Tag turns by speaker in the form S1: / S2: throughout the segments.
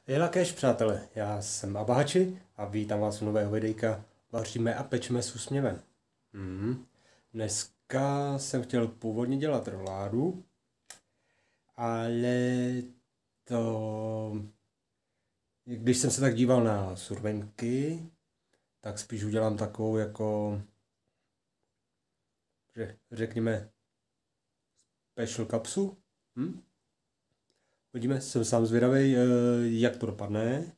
S1: Jelakéž, přátelé, já jsem Abáči a vítám vás u nového videjka Vaříme a pečeme s úsměvem. Dneska jsem chtěl původně dělat roládu, ale když jsem se tak díval na survenky, tak spíš udělám takovou jako, řekněme, special kapsu. Uvidíme, jsem sám zvědavý, jak to dopadne,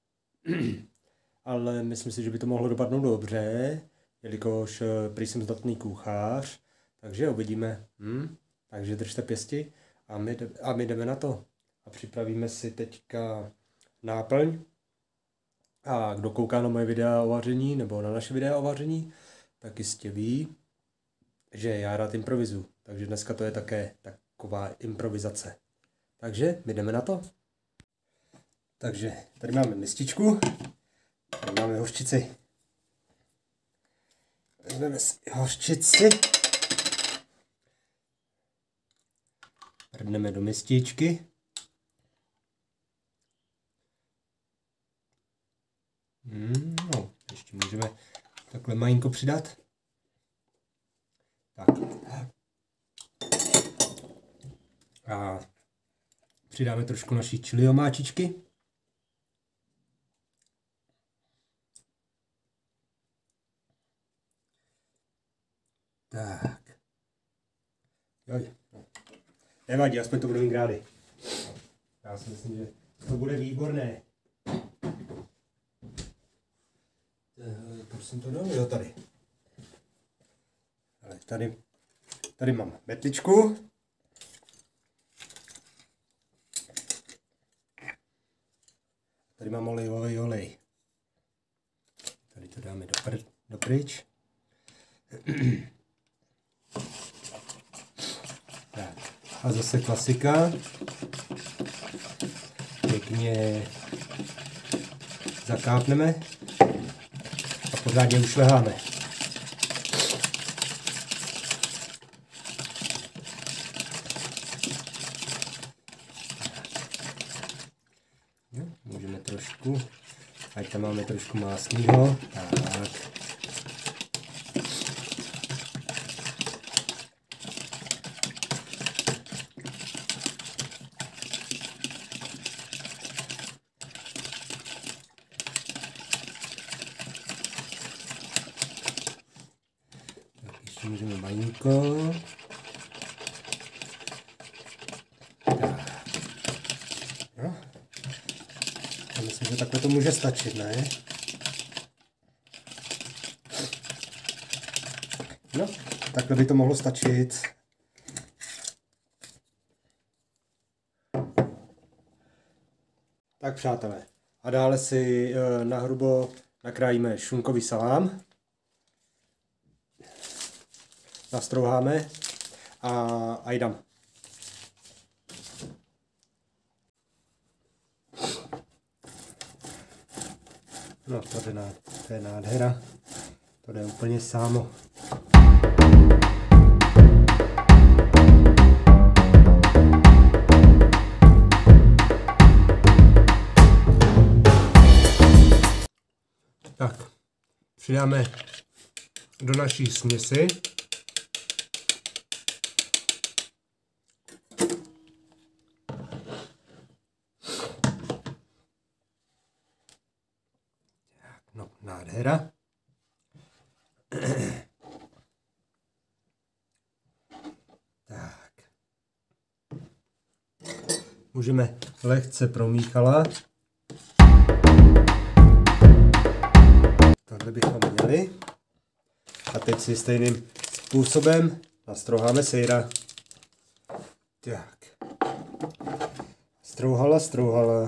S1: ale myslím si, že by to mohlo dopadnout dobře, jelikož prý jsem zdatný kuchař, takže uvidíme. Takže držte pěsti a my jdeme na to. A připravíme si teďka náplň. A kdo kouká na moje videa o vaření, nebo na naše videa o vaření, tak jistě ví, že já rád improvizuju. Takže dneska to je také taková improvizace. Takže my jdeme na to. Takže tady máme mističku, tady máme hořčici. Vezmeme si hořčici. Prdneme do mističky. No, ještě můžeme takhle malinko přidat. Tak. A přidáme trošku naší chili omáčičky. Tak. Joj. Nevadí, aspoň to bude mít rádi. Já si myslím, že to bude výborné. Proč jsem to dal? Jo, tady. Ale tady mám metličku. Tady mám olejový olej. Tady to dáme dopryč. Tak. A zase klasika. Pěkně zakápneme a pořádně ušleháme. Můžeme trošku, ať tam máme trošku másního, tak. Tak ještě můžeme malinko. Myslím, že takhle to může stačit, ne? No, takhle by to mohlo stačit. Tak, přátelé, a dále si nahrubo nakrájíme šunkový salám. Nastrouháme a jdem. No, to je nádhera. To jde úplně sámo. Tak, přidáme do naší směsi no, nádhera. Tak. Můžeme lehce promíchala. Takhle bychom měli. A teď si stejným způsobem nastrouháme sejra. Tak. Strouhala.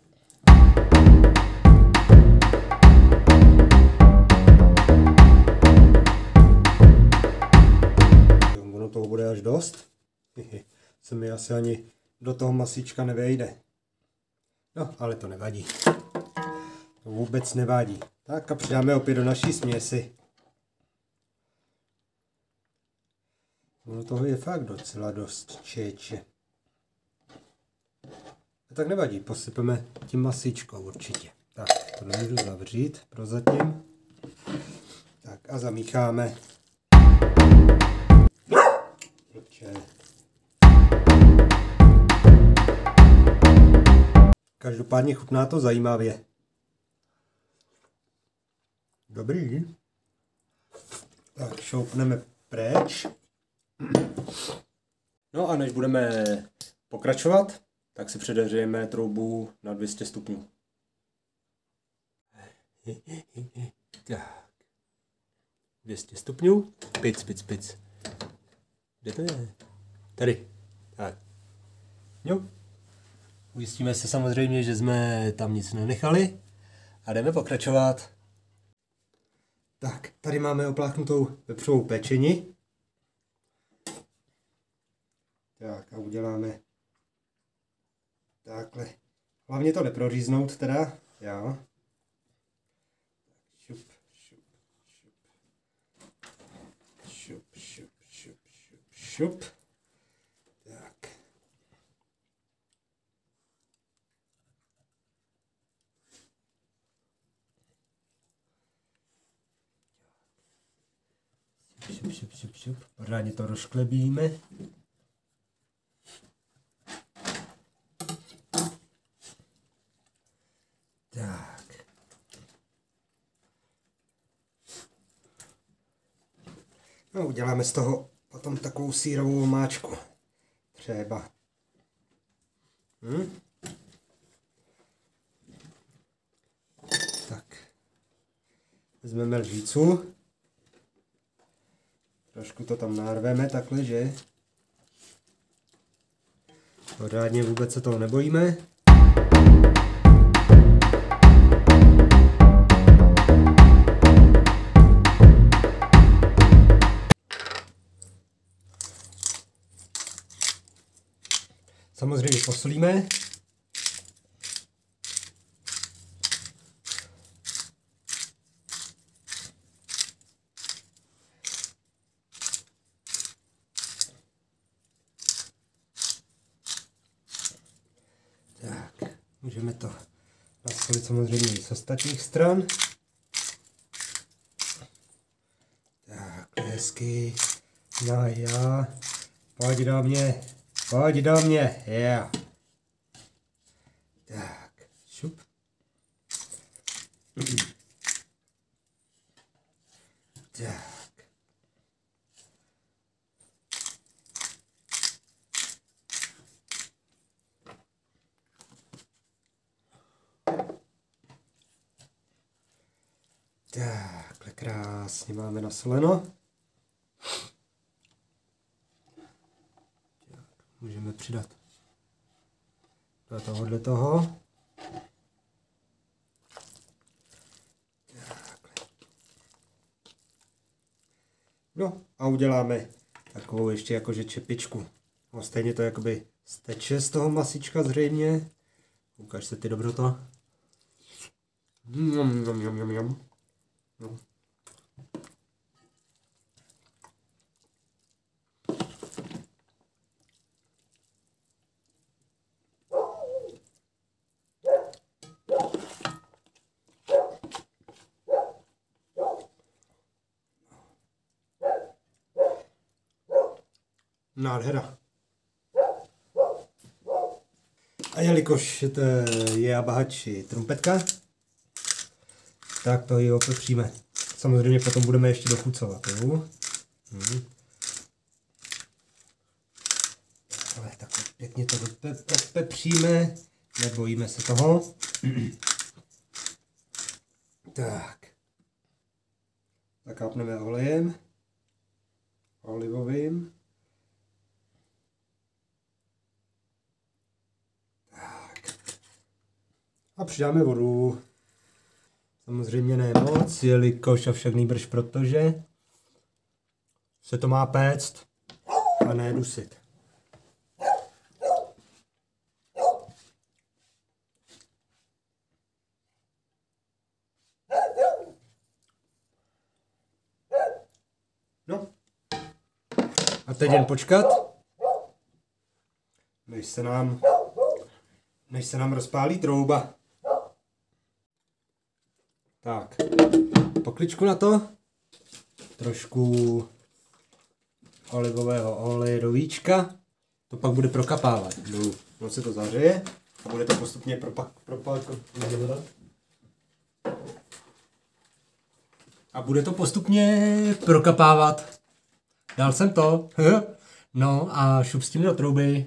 S1: Ono toho bude až dost. Se mi asi ani do toho masíčka nevejde. No, ale to nevadí. To vůbec nevadí. Tak a přidáme opět do naší směsi. Ono toho je fakt docela dost, čeče. Tak nevadí, posypeme tím masičkou určitě. Tak, to nemůžu zavřít prozatím. Tak a zamícháme. Každopádně chutná to zajímavě. Dobrý. Tak šoupneme pryč. No a než budeme pokračovat, tak si předehřejeme troubu na 200 stupňů. Tak. 200 stupňů. Pic. Kde to je? Tady. Tak. Jo. Ujistíme se samozřejmě, že jsme tam nic nenechali. A jdeme pokračovat. Tak, tady máme opláchnutou vepřovou pečeni. Tak a uděláme takhle. Hlavně to neproříznout teda, jo. Šup. Tak. Šup. Pořádně to rozklebíme. Tak. No, uděláme z toho potom takovou sýrovou omáčku. Třeba. Tak. Vezmeme lžícu. Trošku to tam narveme takhle, že? Pořádně vůbec se toho nebojíme. Samozřejmě posolíme. Tak, můžeme to nasolit samozřejmě i z ostatních stran. Tak, hezky. No jo, pojď do mě, yeah. Tak, šup. Tak. Takhle krásně máme nasoleno. Můžeme přidat do tohohle toho. Takhle. No a uděláme takovou ještě jakože čepičku. No, stejně to jakoby steče z toho masička zřejmě. Ukaž se ty dobroto. No. Nádhera. A jelikož je abahači trumpetka, tak to ji opepříme. Samozřejmě potom budeme ještě dochucovat. Ale takhle pěkně to dopepříme, nebojíme se toho. Tak. Zakápneme olejem. Olivovým. A přidáme vodu. Samozřejmě ne moc, jelikož avšak nýbrž protože se to má péct a ne dusit. No. A teď jen počkat, než se nám než se nám rozpálí trouba. Tak, pokličku na to, trošku olivového oleje do víčka, to pak bude prokapávat dolů. No se to zahřeje a bude to postupně prokapávat. Dal jsem to, no a šup s tím do trouby.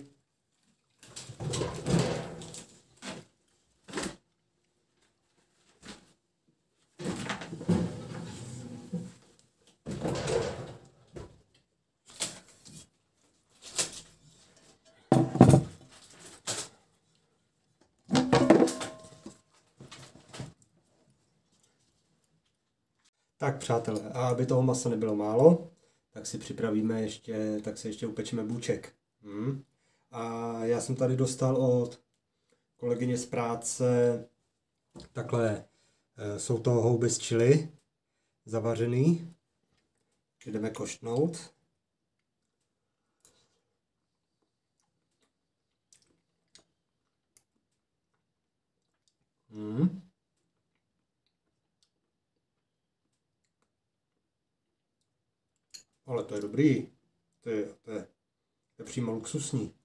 S1: Tak přátelé, a aby toho masa nebylo málo, tak si připravíme ještě upečeme bůček. A já jsem tady dostal od kolegyně z práce takhle, jsou to houby z chili, zavařený, jdeme koštnout. Ale to je dobrý, to je přímo luxusní.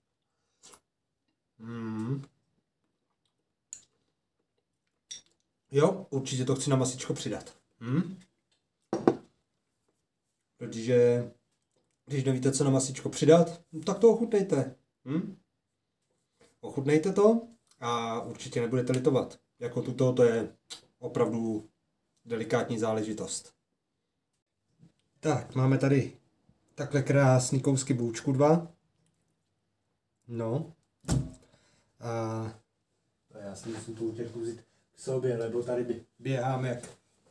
S1: Jo, určitě to chci na masičko přidat. Protože když nevíte, co na masičko přidat, tak to ochutnejte. Ochutnejte to a určitě nebudete litovat. Jako tuto, to je opravdu delikátní záležitost. Tak, máme tady takhle krásný kousky bůčku 2. No. A já si musím tu utěrku vzít k sobě, lebo tady běhám jak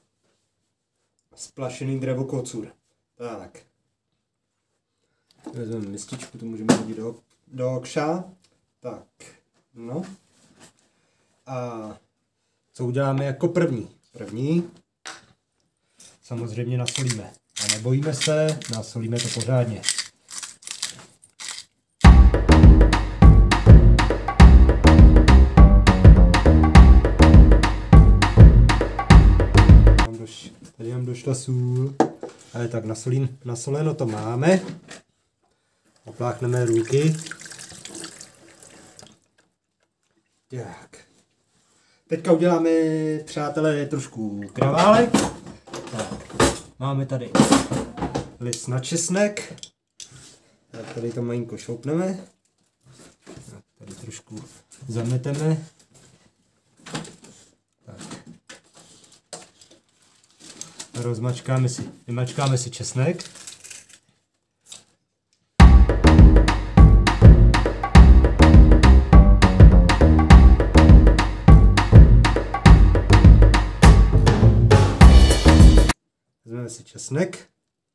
S1: splašený dravokocur. Tak. Vezmeme mističku, tu můžeme hodit do okša. Tak, no. A co uděláme jako první? První samozřejmě nasolíme. A nebojíme se, nasolíme to pořádně. Tady nám došla sůl. Ale tak nasoleno to máme. Opláchneme ruky. Tak. Teďka uděláme, přátelé, trošku kraválek. Tak. Máme tady list na česnek. Tak tady to malinko šoupneme. Tak tady trošku zameteme. Tak. Vymačkáme si česnek. Vezmeme si česnek.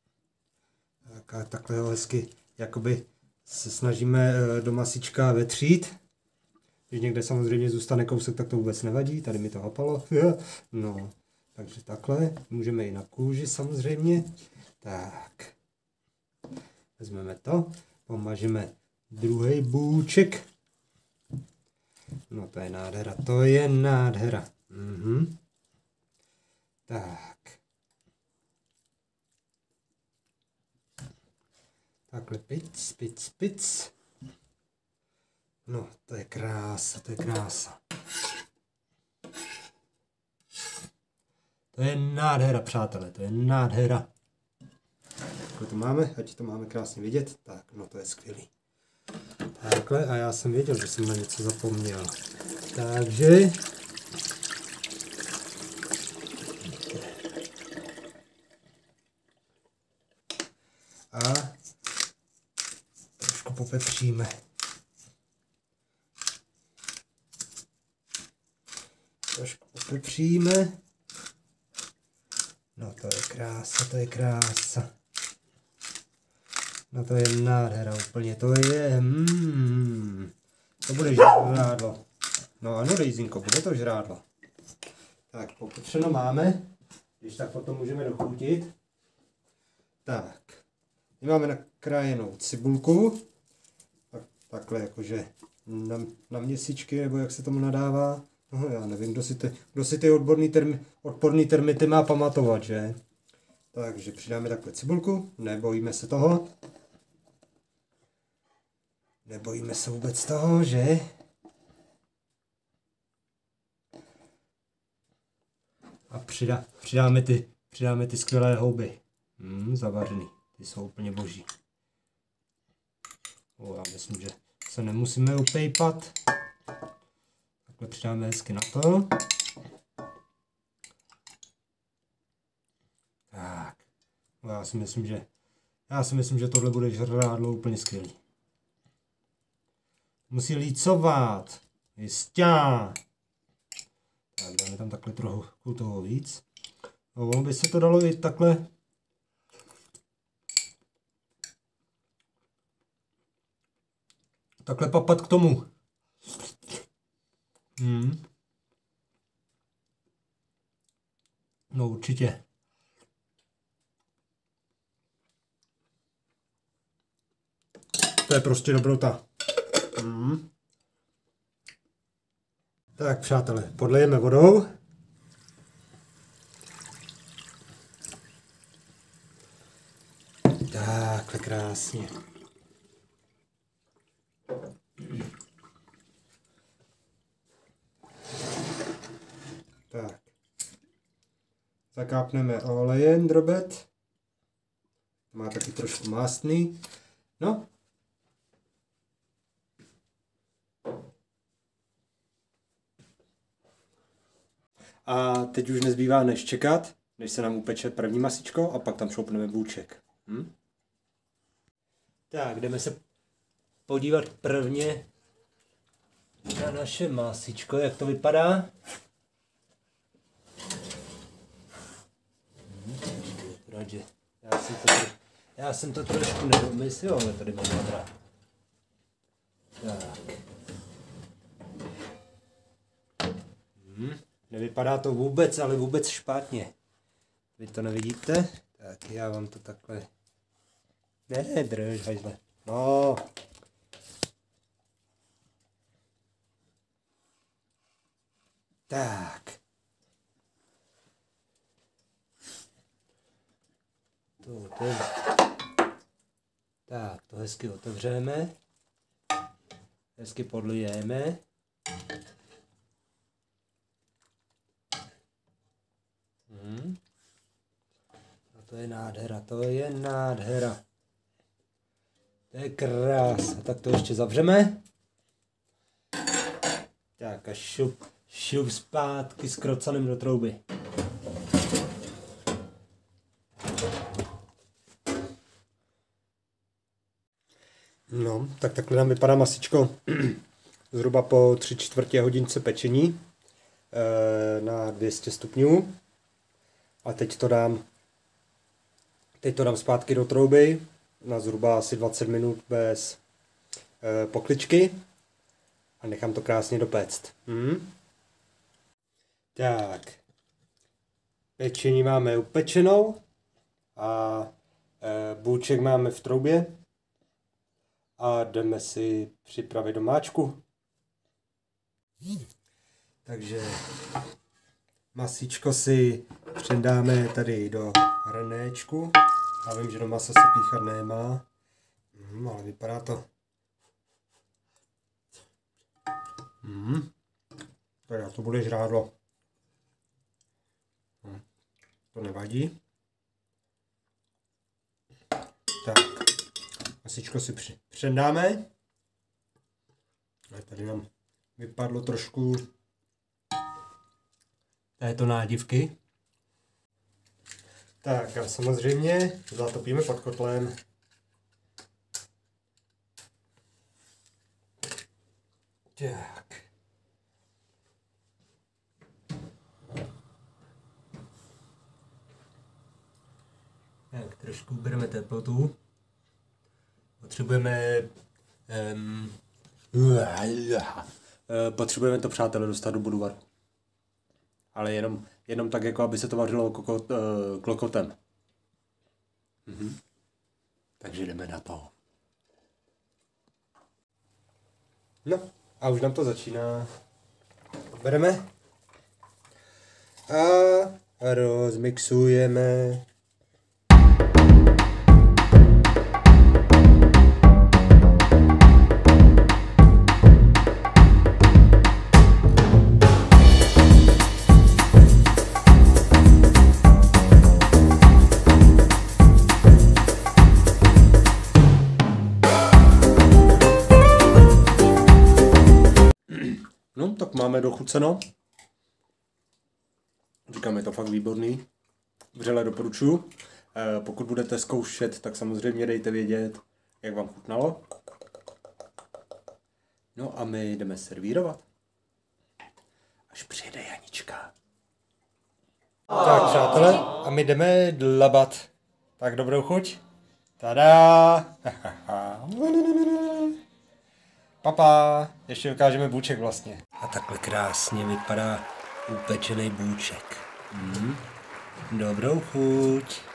S1: A takhle ho hezky jakoby se snažíme do masička vetřít. Když někde samozřejmě zůstane kousek, tak to vůbec nevadí. Tady mi to hapalo. No, takže takhle. Můžeme i na kůži samozřejmě. Tak. Vezmeme to. Pomažeme druhý bůček. No to je nádhera. To je nádhera. Tak. Takhle pic. No, to je krása, to je krása. To je nádhera, přátelé, to je nádhera. Takhle to máme, ať to máme krásně vidět. Tak, no to je skvělý. Takhle, a já jsem věděl, že jsem na něco zapomněl. Takže... A... popepříme. Trošku popepříme. No to je krása, to je krása. No to je nádhera úplně, to je... To bude žrádlo. No ano, Rejzinko, bude to žrádlo. Tak, popepřeno máme. Když tak potom můžeme dochutit. Tak. My máme nakrájenou cibulku. Takhle jakože na měsíčky, nebo jak se tomu nadává. No, já nevím, kdo si ty odporný termity má pamatovat, že? Takže přidáme takhle cibulku, nebojíme se toho. Nebojíme se vůbec toho, že? A přidáme ty skvělé houby. Zavařený. Ty jsou úplně boží. Já myslím, že se nemusíme upejpat. Takhle přidáme hezky na to. Tak. Já si myslím, že tohle bude žrádlo úplně skvělý. Musí lícovat. Jistě. Tak dáme tam takhle trochu toho víc. No, ono by se to dalo i takhle. Takhle papat k tomu. No určitě. To je prostě dobrota. Tak přátelé, podlejeme vodou. Takhle krásně. Tak. Zakápneme olejem drobet. Má taky trošku mástný. No. A teď už nezbývá než čekat, než se nám upeče první masičko a pak tam šoupneme bůček. Tak, jdeme se podívat prvně na naše masičko, jak to vypadá. Já jsem to trošku nedomyslel, ale tady mám madra. Tak. Nevypadá to vůbec, ale vůbec špatně. Vy to nevidíte? Tak já vám to takhle... Ne, drž, hajzle. No. Tak. Tak, to hezky otevřeme. Hezky podlijeme. A to je nádhera, to je nádhera. To je krása. Tak to ještě zavřeme. Tak a šup zpátky s krocanem do trouby. No, tak takhle nám vypadá masičko zhruba po 3/4 hodince pečení na 200 stupňů. A teď to dám zpátky do trouby na zhruba asi 20 minut bez pokličky a nechám to krásně dopéct. Tak, pečení máme upečenou a bůček máme v troubě a jdeme si připravit domáčku. Takže masičko si předáme tady do hrnéčku. Já vím, že do masa se píchat nemá, ale vypadá to. Teda to bude žrádlo. To nevadí. Tak, masičko si předáme. A tady nám vypadlo trošku této nádivky. Tak a samozřejmě zatopíme pod kotlem. Tak. Tak, trošku bereme teplotu. Potřebujeme to, přátelé, dostat do budovaru. Ale jenom tak, jako aby se to vařilo klokotem. Takže jdeme na to. No. A už nám to začíná. Bereme a rozmixujeme. No, tak máme dochuceno. Říkám, je to fakt výborný. Vřele doporučuji. Pokud budete zkoušet, tak samozřejmě dejte vědět, jak vám chutnalo. No a my jdeme servírovat. Až přijede Janička. Tak přátelé, a my jdeme dlabat. Tak dobrou chuť. Tada! Papa, ještě ukážeme bůček vlastně. A takhle krásně vypadá upečený bůček. Dobrou chuť.